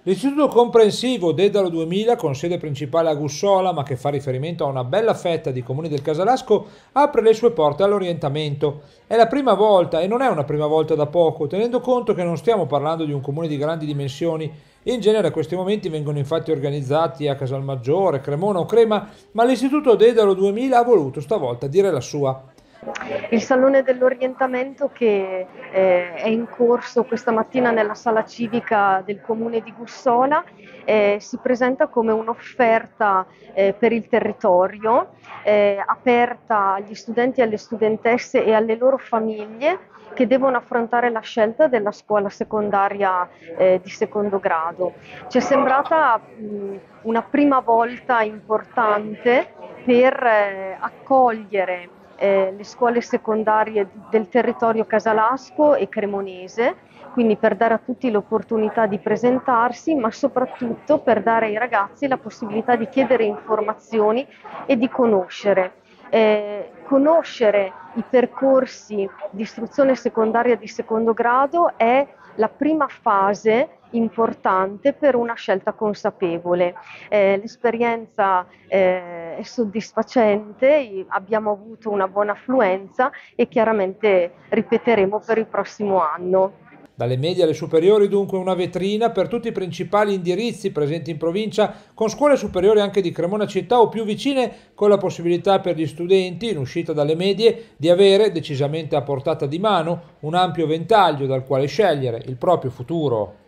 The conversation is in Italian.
L'Istituto Comprensivo Dedalo 2000, con sede principale a Gussola, ma che fa riferimento a una bella fetta di comuni del Casalasco, apre le sue porte all'orientamento. È la prima volta, e non è una prima volta da poco, tenendo conto che non stiamo parlando di un comune di grandi dimensioni. In genere questi momenti vengono infatti organizzati a Casalmaggiore, Cremona o Crema, ma l'Istituto Dedalo 2000 ha voluto stavolta dire la sua. Il Salone dell'Orientamento che è in corso questa mattina nella sala civica del Comune di Gussola si presenta come un'offerta per il territorio, aperta agli studenti e alle studentesse e alle loro famiglie che devono affrontare la scelta della scuola secondaria di secondo grado. Ci è sembrata una prima volta importante per accogliere le scuole secondarie del territorio casalasco e cremonese, quindi per dare a tutti l'opportunità di presentarsi, ma soprattutto per dare ai ragazzi la possibilità di chiedere informazioni e di conoscere. Conoscere i percorsi di istruzione secondaria di secondo grado è la prima fase importante per una scelta consapevole. L'esperienza è soddisfacente, abbiamo avuto una buona affluenza e chiaramente ripeteremo per il prossimo anno. Dalle medie alle superiori dunque una vetrina per tutti i principali indirizzi presenti in provincia, con scuole superiori anche di Cremona città o più vicine, con la possibilità per gli studenti, in uscita dalle medie, di avere, decisamente a portata di mano, un ampio ventaglio dal quale scegliere il proprio futuro.